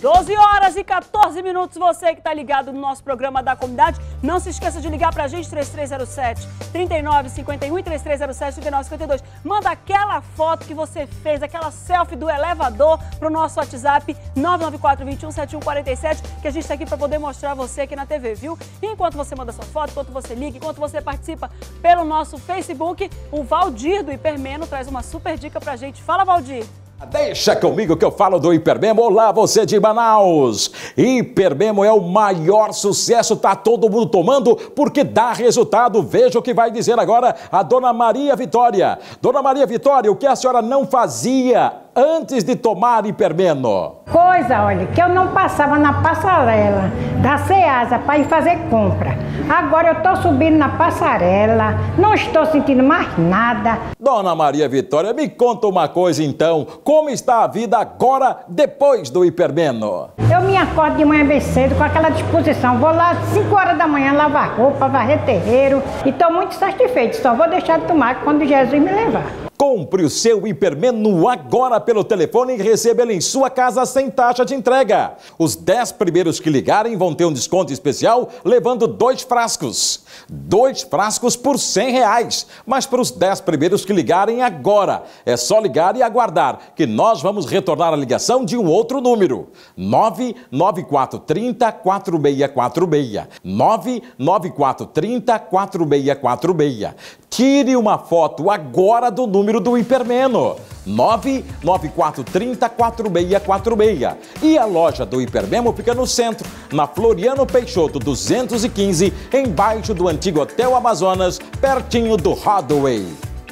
12 horas e 14 minutos, você que está ligado no nosso programa da comunidade, não se esqueça de ligar pra gente, 3307-3951 e 3307-3952. Manda aquela foto que você fez, aquela selfie do elevador pro nosso WhatsApp 994-217147, que a gente está aqui para poder mostrar você aqui na TV, viu? E enquanto você manda sua foto, enquanto você liga, enquanto você participa pelo nosso Facebook, o Valdir do Hipermeno traz uma super dica pra gente. Fala, Valdir! Deixa comigo que eu falo do Hipermemo. Olá, você de Manaus. Hipermemo é o maior sucesso, tá todo mundo tomando porque dá resultado. Veja o que vai dizer agora a Dona Maria Vitória. Dona Maria Vitória, o que a senhora não fazia antes de tomar Hipermeno? Coisa, olha, que eu não passava na passarela da Ceasa para ir fazer compra. Agora eu estou subindo na passarela, não estou sentindo mais nada. Dona Maria Vitória, me conta uma coisa então. Como está a vida agora, depois do Hipermeno? Eu me acordo de manhã bem cedo com aquela disposição. Vou lá às 5 horas da manhã lavar roupa, varrer terreiro. E estou muito satisfeito, só vou deixar de tomar quando Jesus me levar. Compre o seu Hipermeno agora pelo telefone e receba ele em sua casa sem taxa de entrega. Os 10 primeiros que ligarem vão ter um desconto especial, levando 2 frascos. 2 frascos por R$100. Mas para os 10 primeiros que ligarem agora, é só ligar e aguardar, que nós vamos retornar a ligação de um outro número. 99430-4646. 99430-4646. Tire uma foto agora do número do Hipermeno, 99430-4646. E a loja do Hipermeno fica no centro, na Floriano Peixoto 215, embaixo do antigo Hotel Amazonas, pertinho do Rodway.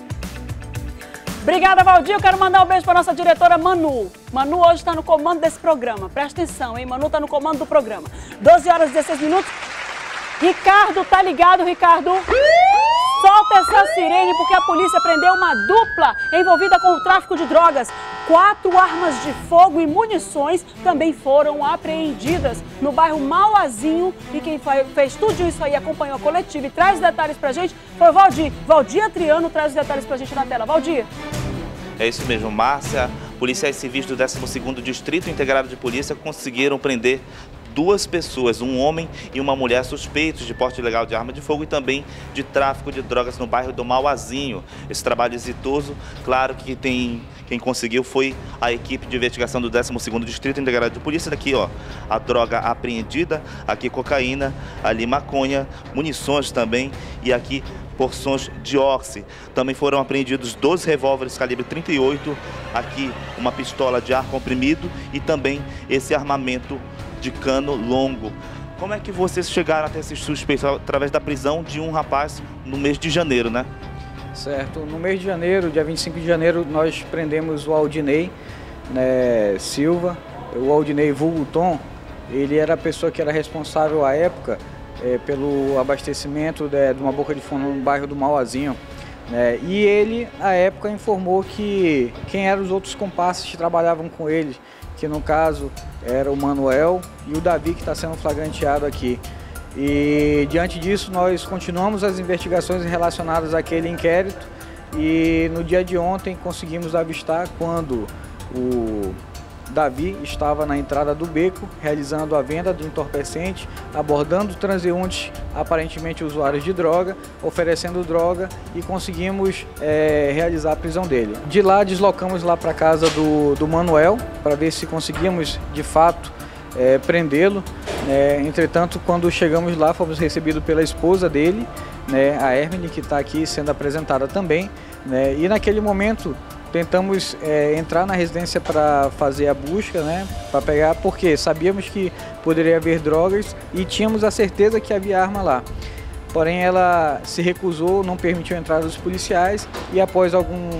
Obrigada, Valdir. Eu quero mandar um beijo para nossa diretora Manu. Manu hoje está no comando desse programa. Presta atenção, hein? Manu está no comando do programa. 12 horas e 16 minutos. Ricardo, tá ligado, Ricardo? Solta essa sirene porque a polícia prendeu uma dupla envolvida com o tráfico de drogas. 4 armas de fogo e munições também foram apreendidas no bairro Mauazinho. E quem fez tudo isso aí, acompanhou a coletiva e traz os detalhes pra gente, foi o Valdir. Valdir Atriano traz os detalhes pra gente na tela. Valdir. É isso mesmo, Márcia. Policiais civis do 12º Distrito Integrado de Polícia conseguiram prender 2 pessoas, um homem e uma mulher suspeitos de porte ilegal de arma de fogo e também de tráfico de drogas no bairro do Mauazinho. Esse trabalho exitoso, claro que quem conseguiu foi a equipe de investigação do 12º Distrito Integrado de Polícia. Daqui, ó, a droga apreendida, aqui cocaína, ali maconha, munições também e aqui porções de oxi. Também foram apreendidos 12 revólveres calibre 38, aqui uma pistola de ar comprimido e também esse armamento de cano longo. Como é que vocês chegaram até esses suspeitos? Através da prisão de um rapaz no mês de janeiro, né? Certo. No mês de janeiro, dia 25 de janeiro, nós prendemos o Aldinei Silva. O Aldinei vulgo Tom, ele era a pessoa que era responsável à época pelo abastecimento de uma boca de fundo no bairro do Mauazinho. E ele, à época, informou que quem eram os outros comparsas que trabalhavam com ele, que no caso era o Manuel e o Davi, que está sendo flagranteado aqui. E diante disso nós continuamos as investigações relacionadas àquele inquérito e no dia de ontem conseguimos avistar quando o Davi estava na entrada do beco realizando a venda de entorpecente, abordando transeuntes aparentemente usuários de droga, oferecendo droga e conseguimos realizar a prisão dele. De lá deslocamos lá para a casa do Manuel para ver se conseguimos de fato prendê-lo. Entretanto, quando chegamos lá, fomos recebidos pela esposa dele, a Hermine, que está aqui sendo apresentada também, e naquele momento tentamos entrar na residência para fazer a busca, para pegar, porque sabíamos que poderia haver drogas e tínhamos a certeza que havia arma lá. Porém, ela se recusou, não permitiu a entrada dos policiais e após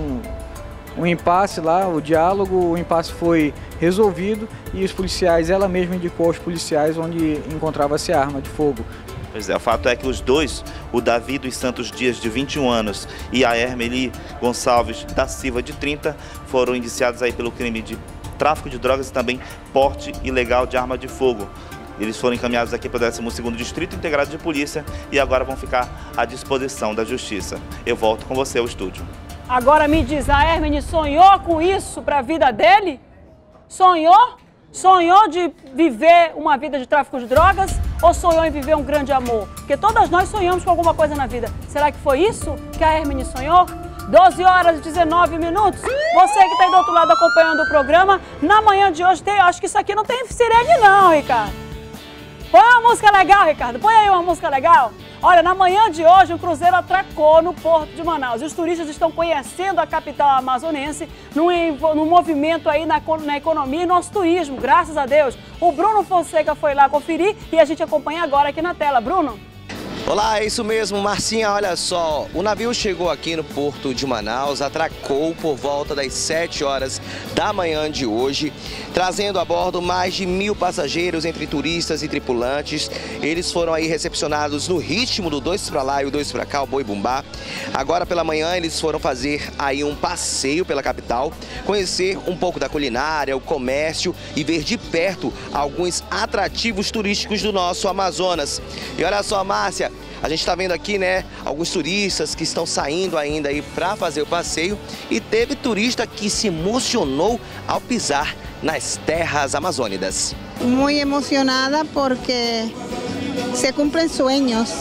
um impasse lá, o impasse foi resolvido e os policiais, ela mesma indicou aos policiais onde encontrava-se a arma de fogo. Pois é, o fato é que os dois, o Davi dos Santos Dias, de 21 anos, e a Hermeli Gonçalves da Silva, de 30, foram indiciados aí pelo crime de tráfico de drogas e também porte ilegal de arma de fogo. Eles foram encaminhados aqui para o 12º Distrito Integrado de Polícia e agora vão ficar à disposição da Justiça. Eu volto com você ao estúdio. Agora me diz, a Hermene sonhou com isso para a vida dele? Sonhou? Sonhou de viver uma vida de tráfico de drogas ou sonhou em viver um grande amor? Porque todas nós sonhamos com alguma coisa na vida. Será que foi isso que a Hermine sonhou? 12 horas e 19 minutos. Você que está aí do outro lado acompanhando o programa, na manhã de hoje acho que isso aqui não tem sirene não, Ricardo. Põe uma música legal, Ricardo. Põe aí uma música legal. Olha, na manhã de hoje, o cruzeiro atracou no Porto de Manaus. E os turistas estão conhecendo a capital amazonense num movimento aí na economia e nosso turismo, graças a Deus. O Bruno Fonseca foi lá conferir e a gente acompanha agora aqui na tela. Bruno? Olá, é isso mesmo, Marcinha, olha só, o navio chegou aqui no Porto de Manaus, atracou por volta das 7 horas da manhã de hoje, trazendo a bordo mais de 1.000 passageiros entre turistas e tripulantes. Eles foram aí recepcionados no ritmo do 2 pra lá e o 2 pra cá, o boi bumbá. Agora pela manhã eles foram fazer aí um passeio pela capital, conhecer um pouco da culinária, o comércio e ver de perto alguns atrativos turísticos do nosso Amazonas. E olha só, Márcia, a gente está vendo aqui, né, alguns turistas que estão saindo ainda aí para fazer o passeio e teve turista que se emocionou ao pisar nas terras amazônicas. Muy emocionada porque se cumplen sueños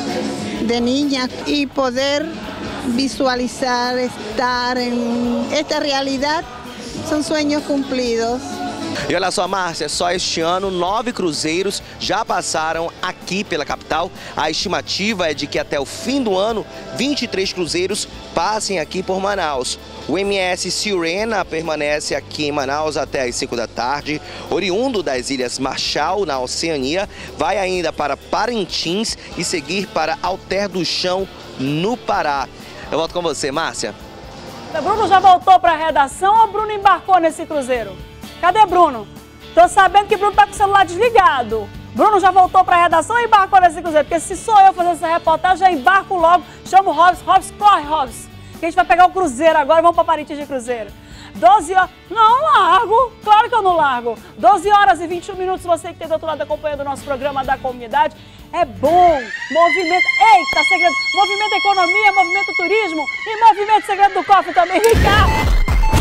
de niña y poder visualizar, estar en esta realidad, son sueños cumplidos. E olha só, Márcia, só este ano 9 cruzeiros já passaram aqui pela capital. A estimativa é de que até o fim do ano, 23 cruzeiros passem aqui por Manaus. O MS Sirena permanece aqui em Manaus até as 5 da tarde. Oriundo das Ilhas Marshall, na Oceania, vai ainda para Parintins e seguir para Alter do Chão, no Pará. Eu volto com você, Márcia. O Bruno já voltou para a redação ou o Bruno embarcou nesse cruzeiro? Cadê Bruno? Tô sabendo que Bruno tá com o celular desligado. Bruno já voltou para a redação ou embarcou nesse cruzeiro? Porque se sou eu fazendo essa reportagem, já embarco logo, chamo o Robson. Robson, corre, Robson. Que a gente vai pegar o cruzeiro agora, vamos para Parintins de cruzeiro. 12 horas... Não largo, claro que eu não largo. 12 horas e 21 minutos, você que tem do outro lado acompanhando o nosso programa da comunidade. É bom, movimento... Eita, segredo... Movimento economia, movimento turismo e movimento segredo do cofre também. Ricardo!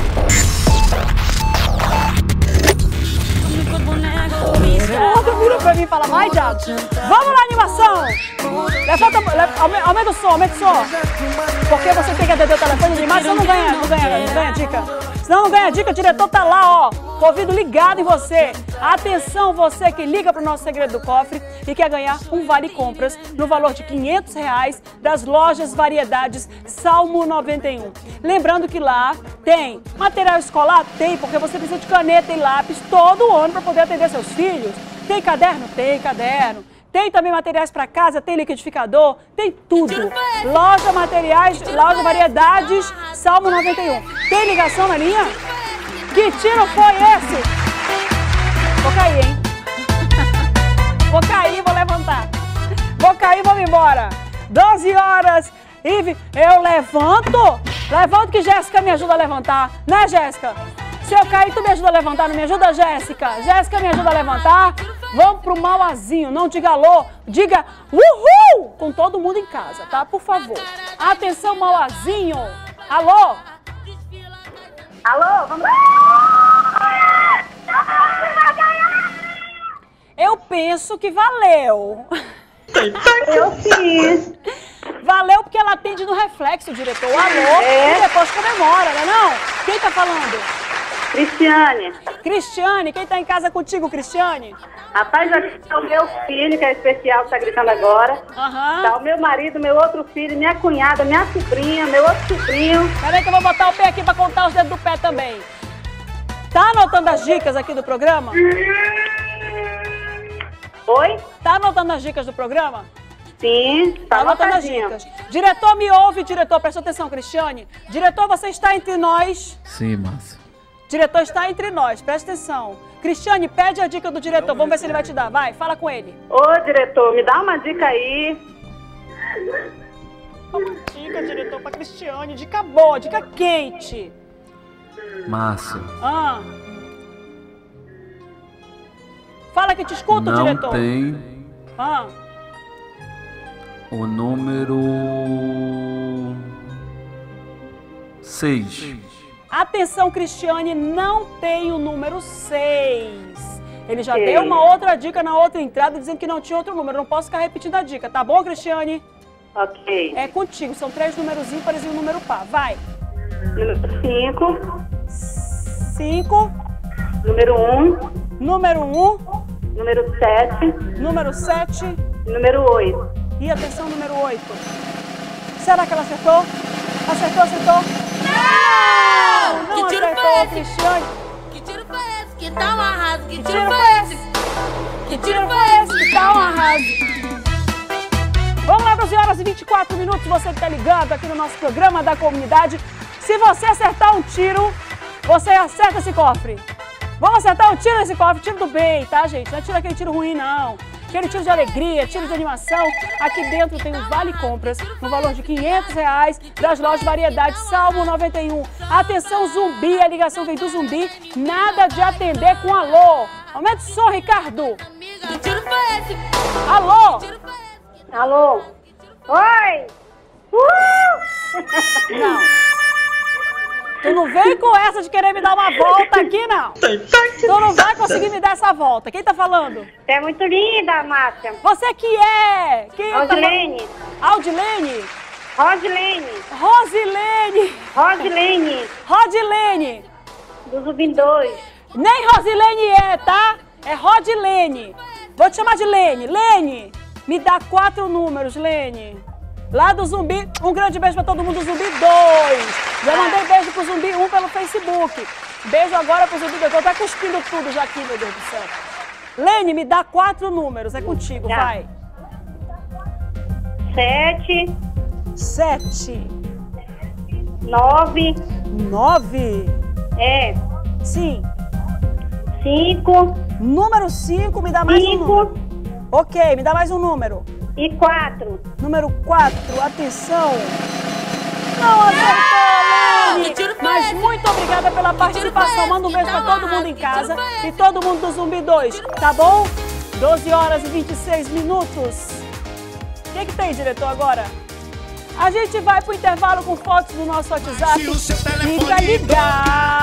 Vira pra mim e fala, vai, Diabo. Vamos lá, animação. Aumenta o som, aumenta o som. Porque você tem que atender o telefone demais, senão não ganha dica. Senão não ganha dica, o diretor tá lá, ó, com o ouvido ligado em você. Atenção, você que liga pro nosso segredo do cofre e quer ganhar um vale compras no valor de R$500 das lojas Variedades Salmo 91. Lembrando que lá tem material escolar? Tem, porque você precisa de caneta e lápis todo ano para poder atender seus filhos. Tem caderno? Tem caderno. Tem também materiais para casa, tem liquidificador, tem tudo. Loja Materiais, Loja Variedades, Salmo 91. Tem ligação na linha? Que tiro foi esse? Vou cair, hein? Vou cair, vou levantar. Vou cair, vou me embora. 12 horas e... Eu levanto? Levanto que Jéssica me ajuda a levantar. Né, Jéssica? Se eu cair, tu me ajuda a levantar, não me ajuda, Jéssica? Jéssica me ajuda a levantar. Vamos pro Mauazinho, não diga alô, diga uhul com todo mundo em casa, tá? Por favor. Atenção, Mauazinho. Alô? Alô, vamos... Eu penso que valeu. Eu fiz. Valeu porque ela atende no reflexo, diretor. Alô, e depois comemora, né não? Quem tá falando? Cristiane. Cristiane, quem tá em casa contigo, Cristiane? Rapaz, aqui tá o meu filho, que é especial, que tá gritando agora. Tá o meu marido, meu outro filho, minha cunhada, minha sobrinha, meu outro sobrinho. Peraí que eu vou botar o pé aqui pra contar os dedos do pé também. Tá anotando as dicas aqui do programa? Oi? Tá anotando as dicas do programa? Sim, tá anotando as dicas. Diretor, me ouve, diretor, presta atenção, Cristiane. Diretor, você está entre nós? Sim, Márcia. Diretor está entre nós, presta atenção. Cristiane, pede a dica do diretor, vamos ver se ele vai te dar. Vai, fala com ele. Ô, diretor, me dá uma dica aí. Uma dica, diretor, pra Cristiane. Dica boa, dica quente. Márcia. Fala que te escuto, diretor. Não tem o número 6. Atenção, Cristiane, não tem o número 6. Ele já deu uma outra dica na outra entrada, dizendo que não tinha outro número. Eu não posso ficar repetindo a dica, tá bom, Cristiane? Ok. É contigo, são 3 números ímpares e um número par. Vai. Número 5. 5. Número 1. Número 1. Número 7. Número 7. Número 8. E atenção, número 8. Será que ela acertou? Acertou? Não! Não acertou, Cristiane. Que tiro foi esse que tá um arraso? Que tiro foi esse? Que tiro foi esse que tá um arraso? Vamos lá, 12 horas e 24 minutos, você que tá ligado aqui no nosso programa da comunidade. Se você acertar um tiro, você acerta esse cofre. Vamos acertar um tiro nesse cofre, tiro do bem, tá, gente? Não é tiro aquele tiro ruim, não. Aquele tiro de alegria, tiro de animação. Aqui dentro tem um Vale Compras no valor de R$500 das lojas Variedade Salmo 91. Atenção, Zumbi, a ligação vem do Zumbi. Nada de atender com alô. Aumenta o som, Ricardo. Que tiro foi esse? Alô? Alô? Oi! Não. Tu não vem com essa de querer me dar uma volta aqui, não. Tu não vai conseguir me dar essa volta. Quem tá falando? Você é muito linda, Márcia. Você que é? Quem Aldilene. Tá... Aldilene? Rosilene. Rosilene. Rosilene. Rodilene. Do Zumbi 2. Nem Rosilene é, tá? É Rodilene. Vou te chamar de Lene. Lene, me dá 4 números, Lene. Lá do Zumbi, um grande beijo pra todo mundo do Zumbi 2. Já mandei beijo pro Zumbi 1 pelo Facebook. Beijo agora pro Zumbi 2. Tô até cuspindo tudo já aqui, meu Deus do céu. Lene, me dá 4 números. É contigo, tá. Vai. 7. 7. 9. 9. É. Sim. 5. Número 5, me dá mais 5. um número. Ok, me dá mais um número. E 4. Número 4, atenção. Não acertou, Lene. Mas muito obrigada pela participação. Manda um beijo pra todo mundo em casa e todo mundo do Zumbi 2, tá bom? 12 horas e 26 minutos. O que tem, diretor, agora? A gente vai pro intervalo com fotos do nosso WhatsApp. Fica ligado.